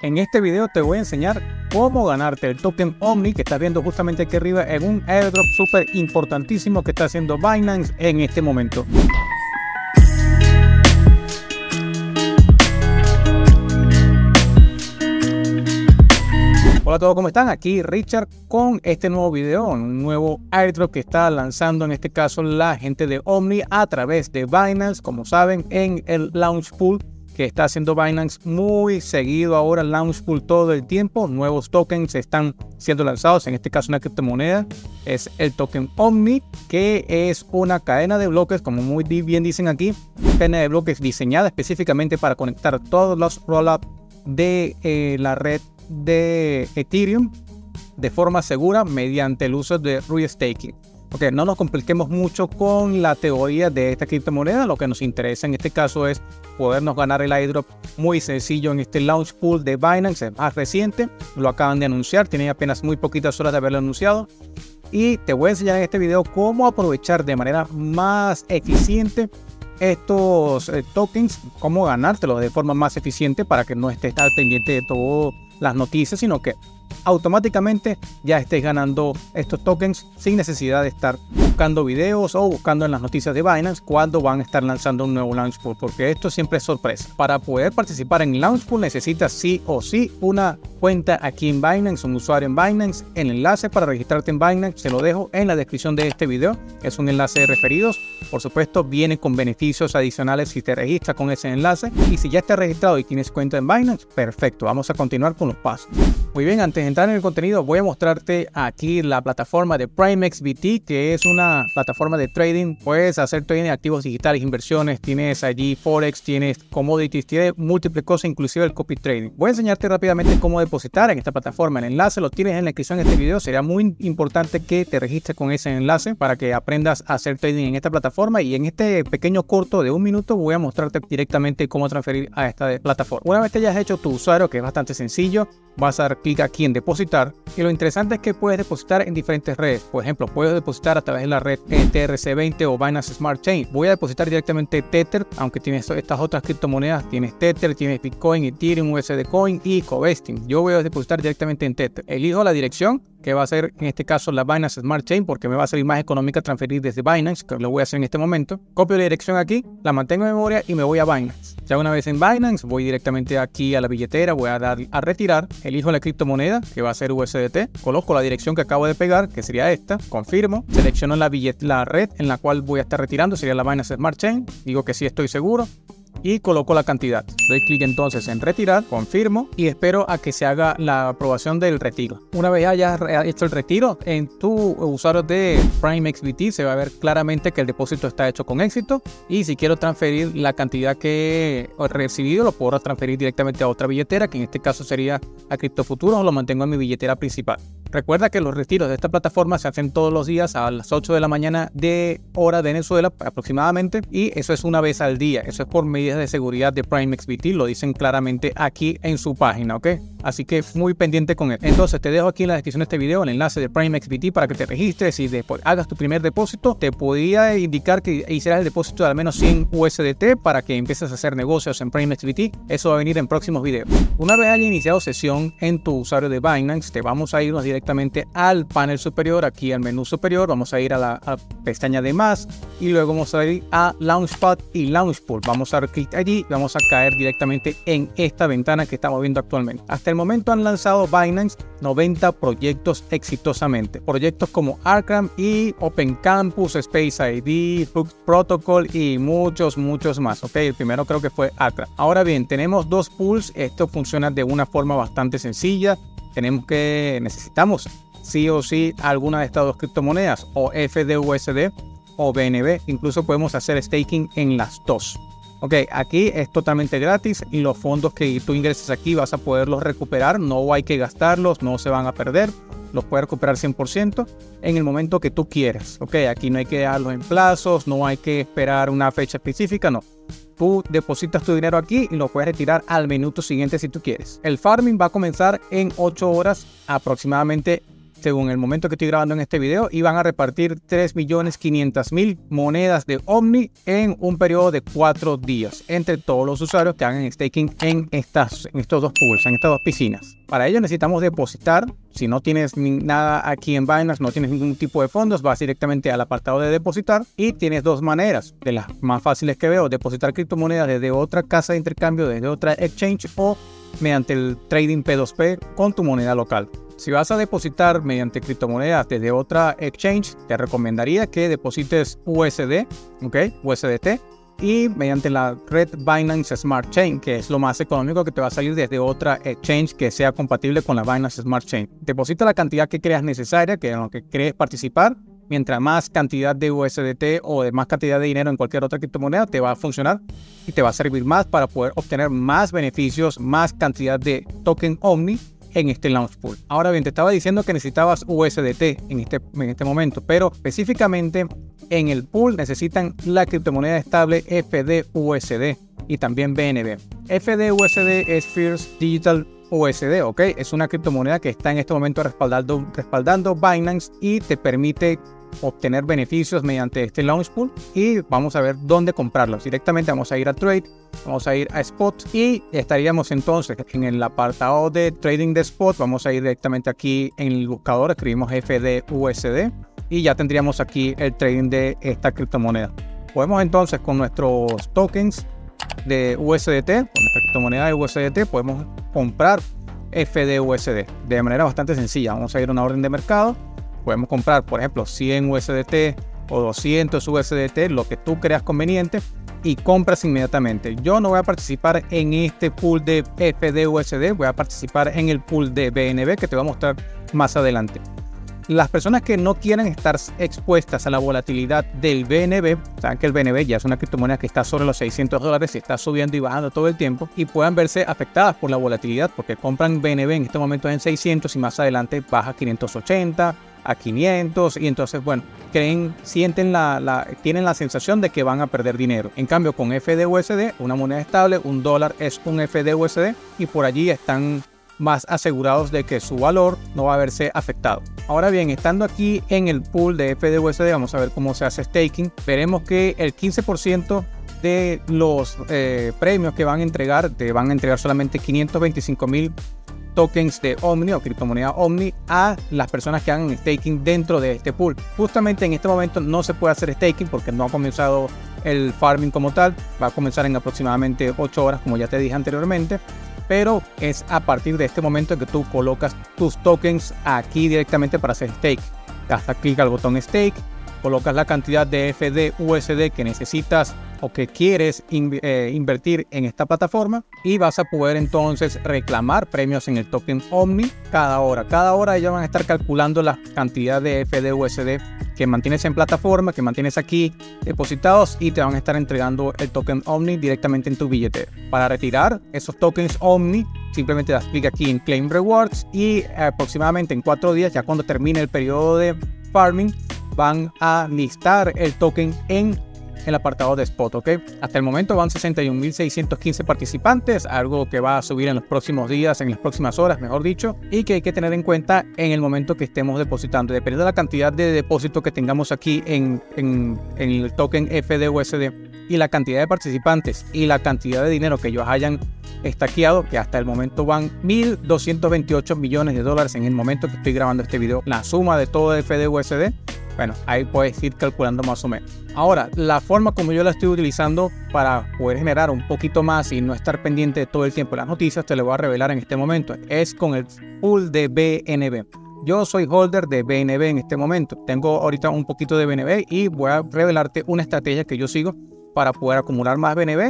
En este video te voy a enseñar cómo ganarte el token Omni que estás viendo justamente aquí arriba en un airdrop súper importantísimo que está haciendo Binance en este momento. Hola a todos, ¿cómo están? Aquí Richard con este nuevo video, un nuevo airdrop que está lanzando en este caso la gente de Omni a través de Binance, como saben, en el Launch Pool que está haciendo Binance muy seguido ahora, Launch Pool todo el tiempo. Nuevos tokens están siendo lanzados, en este caso una criptomoneda es el token Omni, que es una cadena de bloques, como muy bien dicen aquí, cadena de bloques diseñada específicamente para conectar todos los rollups de la red de Ethereum de forma segura mediante el uso de restaking. Ok, no nos compliquemos mucho con la teoría de esta criptomoneda. Lo que nos interesa en este caso es podernos ganar el airdrop muy sencillo en este Launch Pool de Binance. Es más reciente, lo acaban de anunciar, tiene apenas muy poquitas horas de haberlo anunciado. Y te voy a enseñar en este video cómo aprovechar de manera más eficiente estos tokens, cómo ganártelos de forma más eficiente para que no estés al pendiente de todas las noticias, sino que automáticamente ya estés ganando estos tokens sin necesidad de estar buscando videos o buscando en las noticias de Binance cuando van a estar lanzando un nuevo Launch Pool, porque esto siempre es sorpresa. Para poder participar en Launch Pool necesitas sí o sí una cuenta aquí en Binance, un usuario en Binance. El enlace para registrarte en Binance se lo dejo en la descripción de este video, es un enlace de referidos. Por supuesto viene con beneficios adicionales si te registras con ese enlace, y si ya estás registrado y tienes cuenta en Binance, perfecto. Vamos a continuar con los pasos. Muy bien, antes de entrar en el contenido voy a mostrarte aquí la plataforma de PrimeXBT, que es una plataforma de trading. Puedes hacer trading de activos digitales, inversiones, tienes allí forex, tienes commodities, tienes múltiples cosas, inclusive el copy trading. Voy a enseñarte rápidamente cómo depositar en esta plataforma. El enlace lo tienes en la descripción de este video. Sería muy importante que te registres con ese enlace para que aprendas a hacer trading en esta plataforma, y en este pequeño corto de un minuto voy a mostrarte directamente cómo transferir a esta plataforma. Una vez que hayas hecho tu usuario, que es bastante sencillo, vas a dar clic aquí en depositar, y lo interesante es que puedes depositar en diferentes redes. Por ejemplo, puedes depositar a través de la red TRC20 o Binance Smart Chain. Voy a depositar directamente Tether, aunque tienes estas otras criptomonedas, tienes Tether, tienes Bitcoin, Ethereum, USD Coin y Covesting. Yo voy a depositar directamente en Tether. Elijo la dirección, que va a ser en este caso la Binance Smart Chain, porque me va a salir más económica transferir desde Binance, que lo voy a hacer en este momento. Copio la dirección aquí, la mantengo en memoria y me voy a Binance. Ya una vez en Binance, voy directamente aquí a la billetera, voy a dar a retirar, elijo la criptomoneda, que va a ser USDT, coloco la dirección que acabo de pegar, que sería esta, confirmo, selecciono la red en la cual voy a estar retirando, sería la Binance Smart Chain, digo que sí estoy seguro, y coloco la cantidad. Doy clic entonces en retirar, confirmo y espero a que se haga la aprobación del retiro. Una vez hayas hecho el retiro, en tu usuario de PrimeXBT se va a ver claramente que el depósito está hecho con éxito, y si quiero transferir la cantidad que he recibido, lo puedo transferir directamente a otra billetera, que en este caso sería a CryptoFuturos, o lo mantengo en mi billetera principal. Recuerda que los retiros de esta plataforma se hacen todos los días a las 8 de la mañana de hora de Venezuela aproximadamente, y eso es una vez al día. Eso es por medidas de seguridad de PrimeXBT, lo dicen claramente aquí en su página, ¿ok? Así que muy pendiente con él. Entonces te dejo aquí en la descripción de este video el enlace de PrimeXBT para que te registres y después hagas tu primer depósito. Te podría indicar que hicieras el depósito de al menos 100 USDT para que empieces a hacer negocios en PrimeXBT. Eso va a venir en próximos videos. Una vez haya iniciado sesión en tu usuario de Binance, te vamos a irnos directamente al panel superior, aquí al menú superior. Vamos a ir a la pestaña de más, y luego vamos a ir a Launchpad y Launch Pool. Vamos a dar clic allí y vamos a caer directamente en esta ventana que estamos viendo actualmente. Hasta el momento han lanzado Binance 90 proyectos exitosamente. Proyectos como Arkram y Open Campus, Space ID, Hook Protocol y muchos más. Ok, el primero creo que fue Arkram. Ahora bien, tenemos dos pools. Esto funciona de una forma bastante sencilla. Necesitamos sí o sí alguna de estas dos criptomonedas, o FDUSD o BNB. Incluso podemos hacer staking en las dos. Ok, aquí es totalmente gratis, y los fondos que tú ingreses aquí vas a poderlos recuperar. No hay que gastarlos, no se van a perder. Los puedes recuperar 100% en el momento que tú quieras. Ok, aquí no hay que darlos en plazos, no hay que esperar una fecha específica, no. Tú depositas tu dinero aquí y lo puedes retirar al minuto siguiente si tú quieres. El farming va a comenzar en 8 horas aproximadamente según el momento que estoy grabando en este video, y van a repartir 3.500.000 monedas de Omni en un periodo de 4 días entre todos los usuarios que hagan staking en estos dos pools, en estas dos piscinas. Para ello necesitamos depositar. Si no tienes nada aquí en Binance, no tienes ningún tipo de fondos, vas directamente al apartado de depositar y tienes dos maneras, de las más fáciles que veo: depositar criptomonedas desde otra casa de intercambio, desde otra exchange, o mediante el trading P2P con tu moneda local. Si vas a depositar mediante criptomonedas desde otra exchange, te recomendaría que deposites USD, ¿ok? USDT, y mediante la red Binance Smart Chain, que es lo más económico, que te va a salir desde otra exchange que sea compatible con la Binance Smart Chain. Deposita la cantidad que creas necesaria, que en lo que crees participar. Mientras más cantidad de USDT o de más cantidad de dinero en cualquier otra criptomoneda, te va a funcionar y te va a servir más para poder obtener más beneficios, más cantidad de token Omni en este launch pool. Ahora bien, te estaba diciendo que necesitabas USDT en este momento, pero específicamente en el pool necesitan la criptomoneda estable FDUSD y también BNB. FDUSD es First Digital USD, ¿ok? Es una criptomoneda que está en este momento respaldando Binance y te permite obtener beneficios mediante este launch pool. Y vamos a ver dónde comprarlos. Directamente vamos a ir a Trade, vamos a ir a Spot y estaríamos entonces en el apartado de Trading de Spot. Vamos a ir directamente aquí en el buscador, escribimos FDUSD y ya tendríamos aquí el trading de esta criptomoneda. Podemos entonces con nuestros tokens de USDT, con nuestra criptomoneda de USDT, podemos comprar FDUSD de manera bastante sencilla. Vamos a ir a una orden de mercado. Podemos comprar, por ejemplo, 100 USDT o 200 USDT, lo que tú creas conveniente, y compras inmediatamente. Yo no voy a participar en este pool de FDUSD, voy a participar en el pool de BNB que te voy a mostrar más adelante. Las personas que no quieran estar expuestas a la volatilidad del BNB, saben que el BNB ya es una criptomoneda que está sobre los $600 y está subiendo y bajando todo el tiempo, y puedan verse afectadas por la volatilidad porque compran BNB en este momento en 600 y más adelante baja a 580, a 500, y entonces, bueno, tienen la sensación de que van a perder dinero. En cambio, con FDUSD, una moneda estable, un dólar es un FDUSD, y por allí están más asegurados de que su valor no va a verse afectado. Ahora bien, estando aquí en el pool de FDUSD, vamos a ver cómo se hace staking. Veremos que el 15% de los premios que van a entregar, te van a entregar solamente 525.000 tokens de Omni o criptomoneda Omni a las personas que hagan staking dentro de este pool. Justamente en este momento no se puede hacer staking porque no ha comenzado el farming como tal. Va a comenzar en aproximadamente 8 horas, como ya te dije anteriormente, pero es a partir de este momento que tú colocas tus tokens aquí directamente para hacer stake. Das clic al botón stake, colocas la cantidad de FDUSD que necesitas o que quieres invertir en esta plataforma, y vas a poder entonces reclamar premios en el token Omni cada hora. Cada hora ellos van a estar calculando la cantidad de FDUSD que mantienes en plataforma, que mantienes aquí depositados, y te van a estar entregando el token Omni directamente en tu billetera. Para retirar esos tokens Omni, simplemente das clic aquí en Claim Rewards y aproximadamente en 4 días, ya cuando termine el periodo de farming, van a listar el token en el apartado de Spot, ¿ok? Hasta el momento van 61.615 participantes, algo que va a subir en los próximos días, en las próximas horas, mejor dicho, y que hay que tener en cuenta en el momento que estemos depositando. Dependiendo de la cantidad de depósito que tengamos aquí en el token FDUSD y la cantidad de participantes y la cantidad de dinero que ellos hayan estaqueado, que hasta el momento van $1.228 millones en el momento que estoy grabando este video, la suma de todo el FDUSD. Bueno, ahí puedes ir calculando más o menos. Ahora, la forma como yo la estoy utilizando para poder generar un poquito más y no estar pendiente de todo el tiempo de las noticias, te lo voy a revelar en este momento. Es con el pool de BNB. Yo soy holder de BNB en este momento. Tengo ahorita un poquito de BNB y voy a revelarte una estrategia que yo sigo para poder acumular más BNB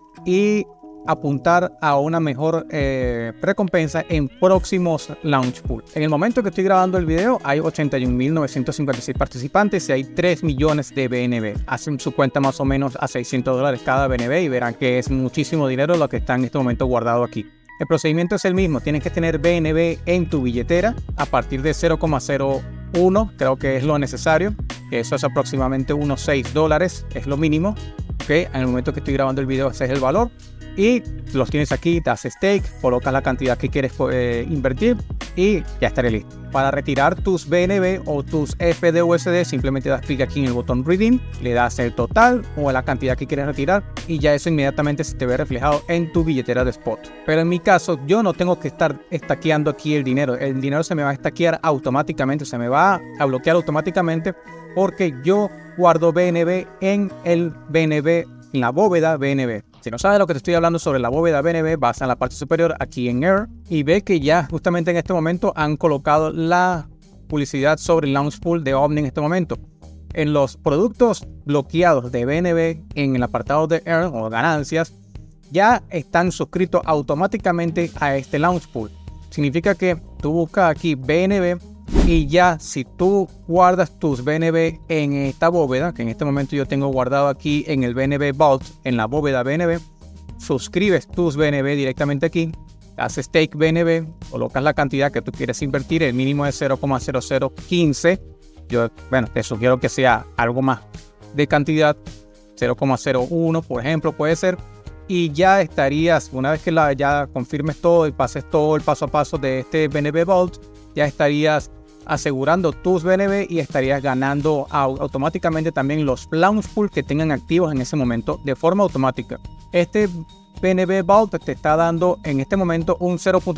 y apuntar a una mejor recompensa en próximos launch pool. En el momento que estoy grabando el video hay 81.956 participantes y hay 3 millones de BNB. Hacen su cuenta más o menos a $600 cada BNB y verán que es muchísimo dinero lo que está en este momento guardado aquí. El procedimiento es el mismo, tienes que tener BNB en tu billetera a partir de 0,01, creo que es lo necesario, que eso es aproximadamente unos $6, es lo mínimo. Okay, en el momento que estoy grabando el video ese es el valor. Y los tienes aquí, das stake, colocas la cantidad que quieres invertir y ya estaré listo. Para retirar tus BNB o tus FDUSD simplemente das clic aquí en el botón Redeem, le das el total o la cantidad que quieres retirar y ya eso inmediatamente se te ve reflejado en tu billetera de Spot. Pero en mi caso yo no tengo que estar estaqueando aquí el dinero se me va a estaquear automáticamente, se me va a bloquear automáticamente porque yo guardo BNB en el BNB, en la bóveda BNB. Si no sabes lo que te estoy hablando sobre la bóveda BNB, vas a la parte superior aquí en Air y ve que ya justamente en este momento han colocado la publicidad sobre el Launch Pool de Omni en este momento. En los productos bloqueados de BNB en el apartado de Air o ganancias ya están suscritos automáticamente a este Launch Pool. Significa que tú buscas aquí BNB y ya si tú guardas tus BNB en esta bóveda, que en este momento yo tengo guardado aquí en el BNB Vault, en la bóveda BNB, suscribes tus BNB directamente aquí, haces stake BNB, colocas la cantidad que tú quieres invertir, el mínimo es 0,0015. Yo, te sugiero que sea algo más de cantidad, 0,01 por ejemplo puede ser. Y ya estarías, una vez que ya confirmes todo y pases todo el paso a paso de este BNB Vault, ya estarías asegurando tus BNB y estarías ganando automáticamente también los Launch Pool que tengan activos en ese momento de forma automática. Este BNB Vault te está dando en este momento un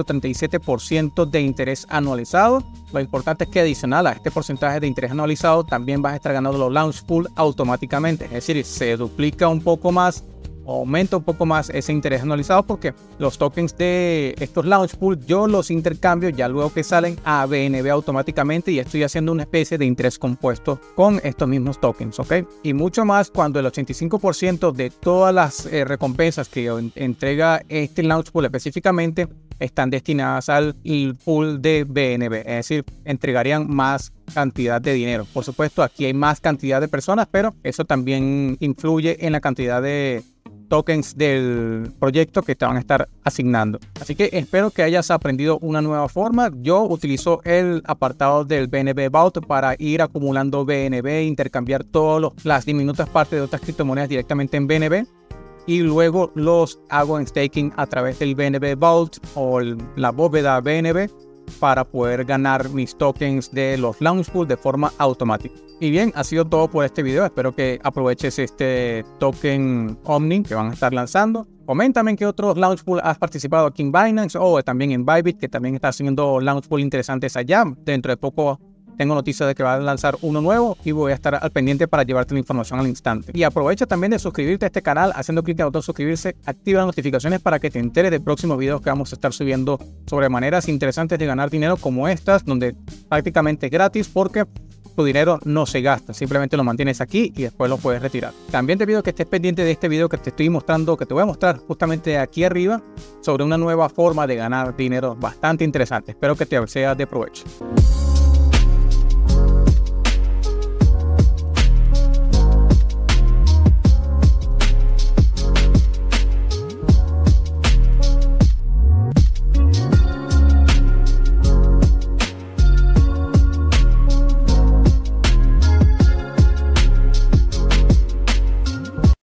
0.37% de interés anualizado. Lo importante es que adicional a este porcentaje de interés anualizado también vas a estar ganando los Launch Pool automáticamente. Es decir, se duplica un poco más, aumenta un poco más ese interés anualizado porque los tokens de estos Launch Pool yo los intercambio ya luego que salen a BNB automáticamente y estoy haciendo una especie de interés compuesto con estos mismos tokens, ¿ok? Y mucho más cuando el 85% de todas las recompensas que entrega este Launch Pool específicamente están destinadas al pool de BNB, es decir, entregarían más cantidad de dinero. Por supuesto, aquí hay más cantidad de personas, pero eso también influye en la cantidad de tokens del proyecto que te van a estar asignando. Así que espero que hayas aprendido una nueva forma. Yo utilizo el apartado del BNB Vault para ir acumulando BNB, intercambiar todas las diminutas partes de otras criptomonedas directamente en BNB y luego los hago en staking a través del BNB Vault o la bóveda BNB para poder ganar mis tokens de los Launch Pool de forma automática. Y bien, ha sido todo por este video. Espero que aproveches este token Omni que van a estar lanzando. Coméntame en qué otros Launch Pool has participado aquí en Binance o también en Bybit, que también está haciendo Launch Pool interesantes allá. Dentro de poco tengo noticias de que va a lanzar uno nuevo y voy a estar al pendiente para llevarte la información al instante. Y aprovecha también de suscribirte a este canal haciendo clic en el botón suscribirse, activa las notificaciones para que te enteres de próximos videos que vamos a estar subiendo sobre maneras interesantes de ganar dinero como estas, donde prácticamente es gratis porque tu dinero no se gasta, simplemente lo mantienes aquí y después lo puedes retirar. También te pido que estés pendiente de este video que te estoy mostrando, que te voy a mostrar justamente aquí arriba sobre una nueva forma de ganar dinero bastante interesante. Espero que te sea de provecho.